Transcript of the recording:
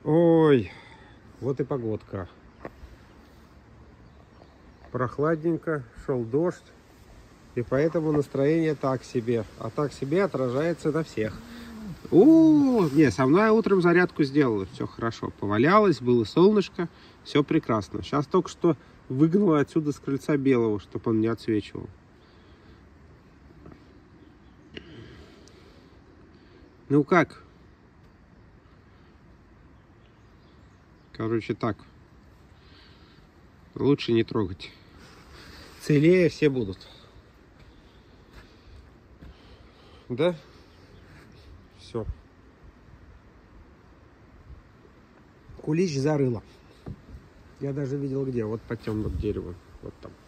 Ой, вот и погодка. Прохладненько, шел дождь. И поэтому настроение так себе. А так себе отражается на всех. Не, со мной утром зарядку сделала. Все хорошо. Повалялось, было солнышко. Все прекрасно. Сейчас только что выгнала отсюда с крыльца белого, чтобы он не отсвечивал. Ну как? Короче, так. Лучше не трогать. Целее все будут. Да? Все. Кулич зарыло. Я даже видел где. Вот по темному дереву. Вот там.